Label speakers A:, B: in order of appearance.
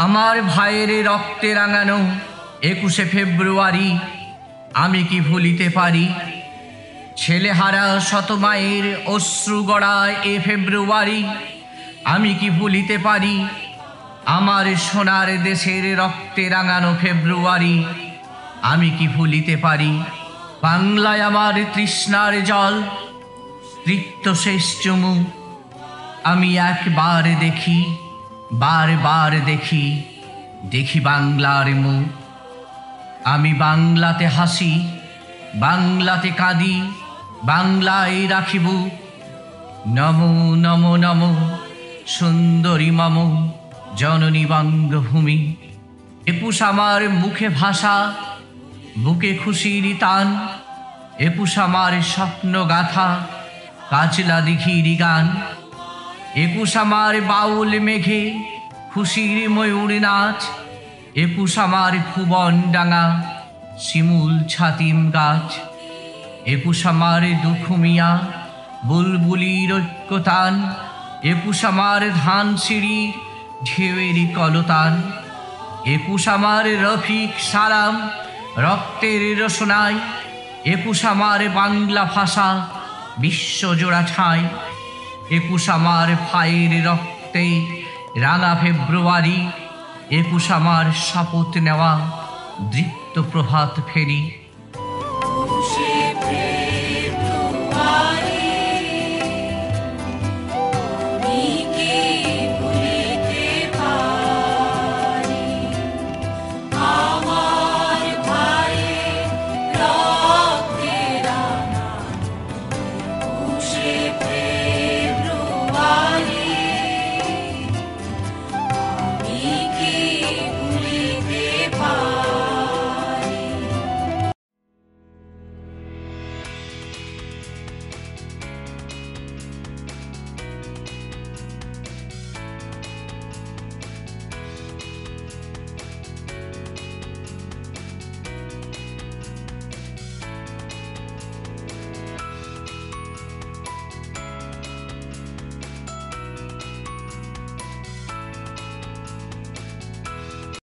A: আমার ভাইয়ের রক্তে রাঙানো 21শে ফেব্রুয়ারি আমি কি ভুলিতে পারি? ছেলেহারা শত মায়ের অশ্রু গড়ায় এ ফেব্রুয়ারি আমি কি ভুলিতে পারি? আমার সোনার দেশের রক্তে রাঙানো ফেব্রুয়ারি আমি কি ভুলিতে পারি? বাংলায় আমার তৃষ্ণার জল, তৃপ্ত শেষ চুমু আমি একবার দেখি, বারবার দেখি, দেখি বাংলার মুখ। আমি বাংলাতে হাসি, বাংলাতে কাঁদি, বাংলায় রাখিব। নমো নমো নমো সুন্দরী মম জননী বঙ্গভূমি। একুশ আমার মুখে ভাষা, বুকে খুশির টান। একুশ আমার স্বপ্ন গাথা, কাচলা দিঘির গান। একুশ আমার বাউল মেঘে খুশির ময়ূর নাচ। একুশ আমার ভুবন ডাঙা শিমুল ছাতিম গাছ। একুশ আমার দুখুমিয়া বুলবুলির ঐক্যতান। একুশ আমার ধান সিঁড়ির ঢেউয়ের কলতান। একুশ আমার রফিক সালাম রক্তের রসনায়। একুশ আমার বাংলা ভাষা বিশ্বজোড়া ঠাঁই। একুশ আমার ভাইয়ের রক্তে রাঙা ফেব্রুয়ারি। একুশ আমার শপথ নেওয়া দৃপ্ত প্রভাত ফেরি।